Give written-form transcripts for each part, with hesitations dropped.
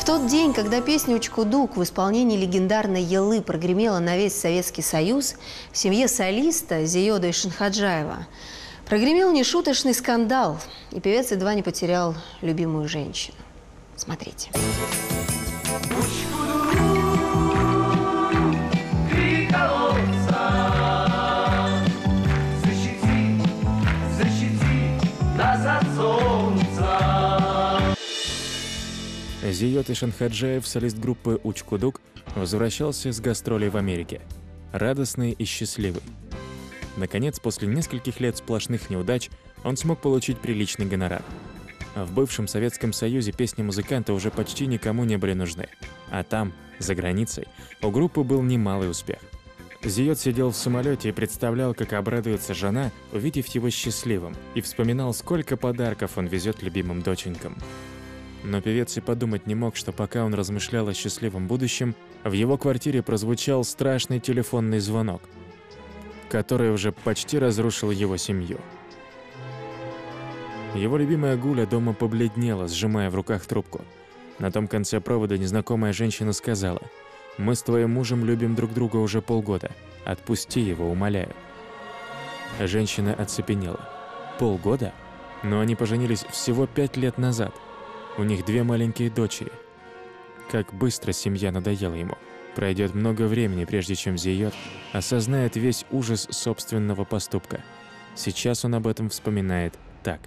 тот день, когда песня «Учкудук» в исполнении легендарной Елы прогремела на весь Советский Союз, в семье солиста Зиёда Ишенхаджаева прогремел нешуточный скандал, и певец едва не потерял любимую женщину. Смотрите. Зиёд Ишенхаджаев, солист группы «Учкудук», возвращался с гастролей в Америке, радостный и счастливый. Наконец, после нескольких лет сплошных неудач, он смог получить приличный гонорар. В бывшем Советском Союзе песни музыканта уже почти никому не были нужны. А там, за границей, у группы был немалый успех. Зиёд сидел в самолете и представлял, как обрадуется жена, увидев его счастливым, и вспоминал, сколько подарков он везет любимым доченькам. Но певец и подумать не мог, что пока он размышлял о счастливом будущем, в его квартире прозвучал страшный телефонный звонок, который уже почти разрушил его семью. Его любимая Гуля дома побледнела, сжимая в руках трубку. На том конце провода незнакомая женщина сказала: «Мы с твоим мужем любим друг друга уже полгода. Отпусти его, умоляю». Женщина оцепенела. Полгода? Но они поженились всего 5 лет назад. У них 2 маленькие дочери. Как быстро семья надоела ему. Пройдет много времени, прежде чем Зиёд осознает весь ужас собственного поступка. Сейчас он об этом вспоминает так.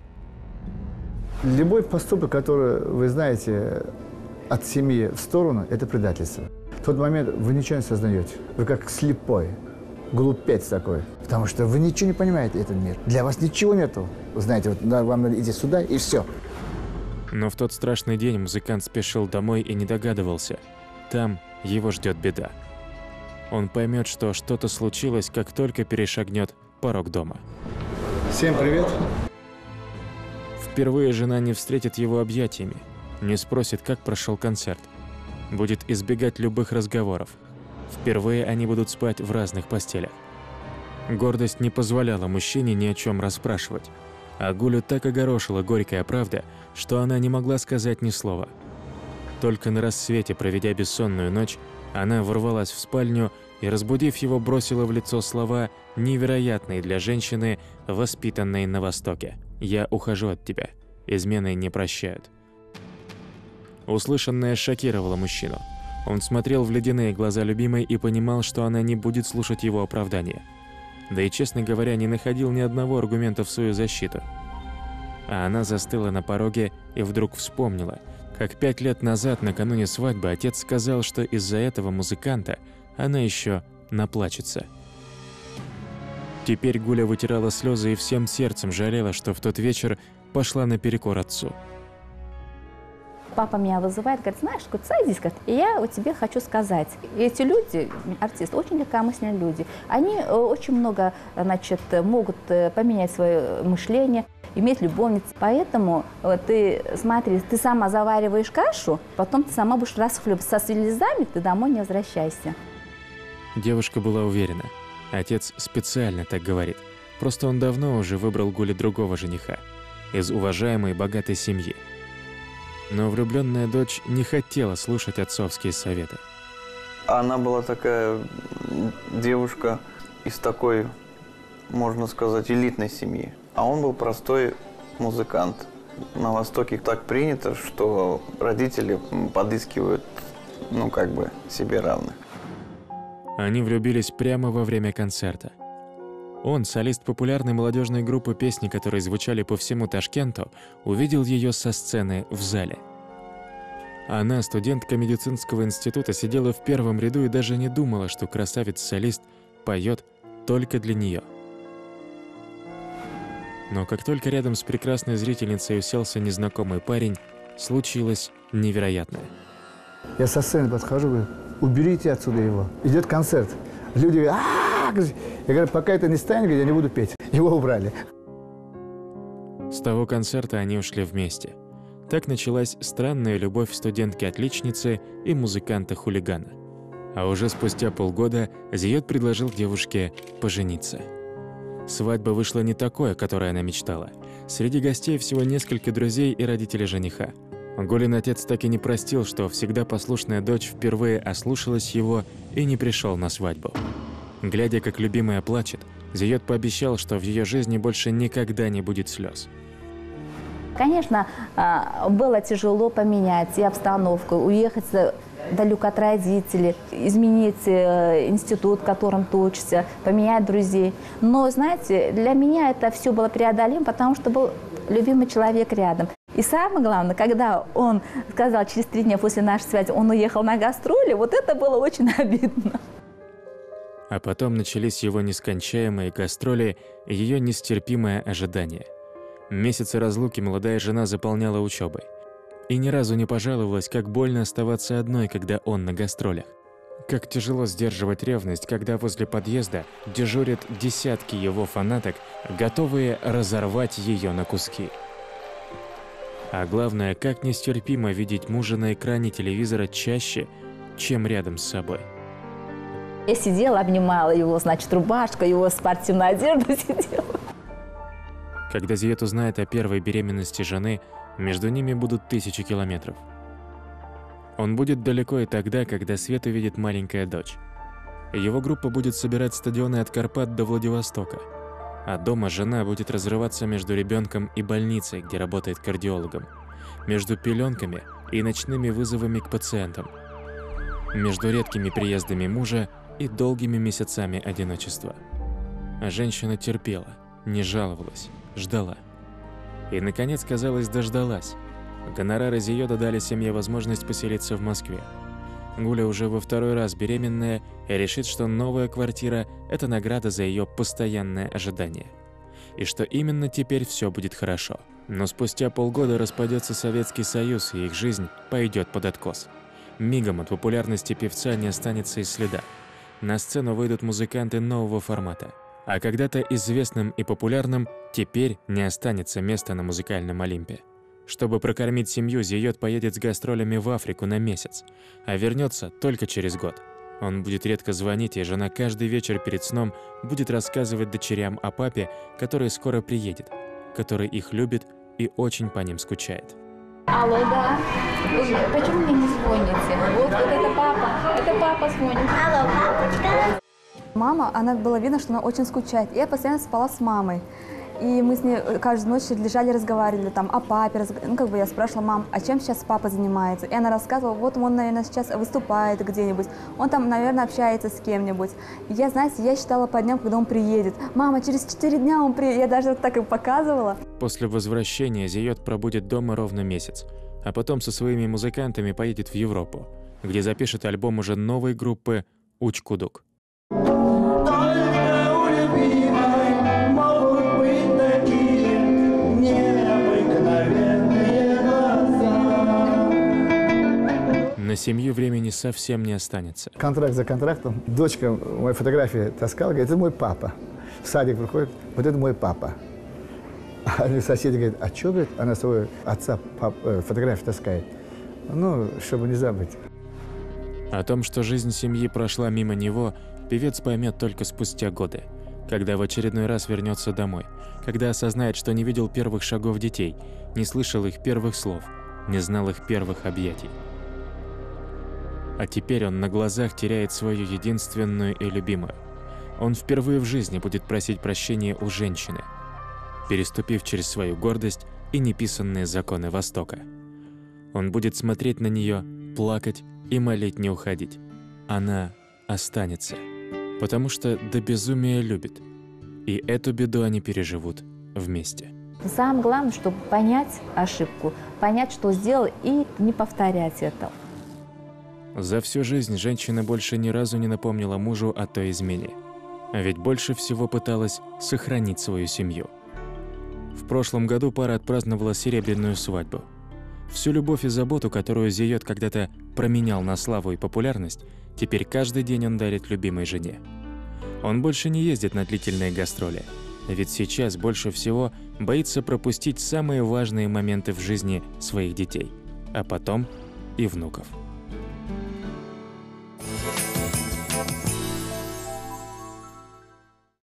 Любой поступок, который, вы знаете, от семьи в сторону, это предательство. В тот момент вы ничего не сознаете. Вы как слепой, глупец такой. Потому что вы ничего не понимаете этот мир. Для вас ничего нету. Вы знаете, вот вам надо идти сюда и все. Но в тот страшный день музыкант спешил домой и не догадывался. Там его ждет беда. Он поймет, что что-то случилось, как только перешагнет порог дома. Всем привет. Впервые жена не встретит его объятиями, не спросит, как прошел концерт. Будет избегать любых разговоров. Впервые они будут спать в разных постелях. Гордость не позволяла мужчине ни о чем расспрашивать. А Гулю так огорошила горькая правда, что она не могла сказать ни слова. Только на рассвете, проведя бессонную ночь, она ворвалась в спальню и, разбудив его, бросила в лицо слова, невероятные для женщины, воспитанной на Востоке. «Я ухожу от тебя. Измены не прощают». Услышанное шокировало мужчину. Он смотрел в ледяные глаза любимой и понимал, что она не будет слушать его оправдания. Да и, честно говоря, не находил ни одного аргумента в свою защиту. А она застыла на пороге и вдруг вспомнила, как 5 лет назад, накануне свадьбы, отец сказал, что из-за этого музыканта она еще наплачется. Теперь Гуля вытирала слезы и всем сердцем жалела, что в тот вечер пошла наперекор отцу. Папа меня вызывает, говорит: знаешь, садись, и я тебе хочу сказать. И эти люди, артисты, очень легкомысленные люди. Они очень много, значит, могут поменять свое мышление, иметь любовниц. Поэтому ты, смотри, ты сама завариваешь кашу, потом ты сама будешь расхлебывать. Со слезами ты домой не возвращайся. Девушка была уверена. Отец специально так говорит. Просто он давно уже выбрал Гуле другого жениха. Из уважаемой богатой семьи. Но влюбленная дочь не хотела слушать отцовские советы. Она была такая девушка из такой, можно сказать, элитной семьи. А он был простой музыкант. На Востоке так принято, что родители подыскивают, себе равных. Они влюбились прямо во время концерта. Он, солист популярной молодежной группы, песни, которые звучали по всему Ташкенту, увидел ее со сцены в зале. Она, студентка медицинского института, сидела в первом ряду и даже не думала, что красавец-солист поет только для нее. Но как только рядом с прекрасной зрительницей уселся незнакомый парень, случилось невероятное. Я со сцены подхожу, говорю: уберите отсюда его. Идет концерт. Люди говорят: я говорю: пока это не станет, я не буду петь. Его убрали. С того концерта они ушли вместе. Так началась странная любовь студентки-отличницы и музыканта-хулигана. А уже спустя полгода Зиёд предложил девушке пожениться. Свадьба вышла не такой, о которой она мечтала. Среди гостей всего несколько друзей и родители жениха. Гулин отец так и не простил, что всегда послушная дочь впервые ослушалась его и не пришел на свадьбу. Глядя, как любимая плачет, Зиёд пообещал, что в ее жизни больше никогда не будет слез. Конечно, было тяжело поменять и обстановку, уехать далеко от родителей, изменить институт, в котором ты учишься, поменять друзей. Но, знаете, для меня это все было преодолимо, потому что был любимый человек рядом. И самое главное, когда он сказал, через 3 дня после нашей свадьбы он уехал на гастроли, вот это было очень обидно. А потом начались его нескончаемые гастроли и ее нестерпимое ожидание. Месяцы разлуки молодая жена заполняла учебой. И ни разу не пожаловалась, как больно оставаться одной, когда он на гастролях. Как тяжело сдерживать ревность, когда возле подъезда дежурят десятки его фанаток, готовые разорвать ее на куски. А главное, как нестерпимо видеть мужа на экране телевизора чаще, чем рядом с собой. Я сидела, обнимала его, значит, рубашка, его спортивная одежда сидела. Когда Зиёд узнает о первой беременности жены, между ними будут 1000 километров. Он будет далеко и тогда, когда свет увидит маленькая дочь. Его группа будет собирать стадионы от Карпат до Владивостока. А дома жена будет разрываться между ребенком и больницей, где работает кардиологом. Между пеленками и ночными вызовами к пациентам. Между редкими приездами мужа и долгими месяцами одиночества. А женщина терпела, не жаловалась, ждала. И, наконец, казалось, дождалась. Гонорары Зиёда дали семье возможность поселиться в Москве. Гуля уже во 2-й раз беременная и решит, что новая квартира – это награда за ее постоянное ожидание. И что именно теперь все будет хорошо. Но спустя полгода распадется Советский Союз, и их жизнь пойдет под откос. Мигом от популярности певца не останется и следа. На сцену выйдут музыканты нового формата. А когда-то известным и популярным теперь не останется места на музыкальном Олимпе. Чтобы прокормить семью, Зиёд поедет с гастролями в Африку на месяц, а вернется только через год. Он будет редко звонить, и жена каждый вечер перед сном будет рассказывать дочерям о папе, который скоро приедет, который их любит и очень по ним скучает. Алло, да. Почему мне не звоните? Вот это папа звонит. Алло, папочка. Мама, она было видно, что она очень скучает. Я постоянно спала с мамой. И мы с ней каждую ночь лежали, разговаривали там о папе. Я спрашивала: мам, а чем сейчас папа занимается? И она рассказывала: вот он, наверное, сейчас выступает где-нибудь. Он там, наверное, общается с кем-нибудь. И я, знаете, я считала по дням, когда он приедет. Мама, через 4 дня он приедет. Я даже так и показывала. После возвращения Зиёд пробудет дома ровно месяц, а потом со своими музыкантами поедет в Европу, где запишет альбом уже новой группы «Учкудук». На семью времени совсем не останется. Контракт за контрактом. Дочка моей фотографии таскала, говорит: это мой папа. В садик приходит: вот это мой папа. А соседи говорят: а что, говорит, она своего отца фотографию таскает? Ну, чтобы не забыть. О том, что жизнь семьи прошла мимо него, певец поймет только спустя годы, когда в очередной раз вернется домой, когда осознает, что не видел первых шагов детей, не слышал их первых слов, не знал их первых объятий. А теперь он на глазах теряет свою единственную и любимую. Он впервые в жизни будет просить прощения у женщины, переступив через свою гордость и неписанные законы Востока. Он будет смотреть на нее, плакать и молить не уходить. Она останется, потому что до безумия любит. И эту беду они переживут вместе. Самое главное, чтобы понять ошибку, понять, что сделал, и не повторять это. За всю жизнь женщина больше ни разу не напомнила мужу о той измене. А ведь больше всего пыталась сохранить свою семью. В прошлом году пара отпраздновала серебряную свадьбу. Всю любовь и заботу, которую Зиёд когда-то променял на славу и популярность, теперь каждый день он дарит любимой жене. Он больше не ездит на длительные гастроли, ведь сейчас больше всего боится пропустить самые важные моменты в жизни своих детей, а потом и внуков.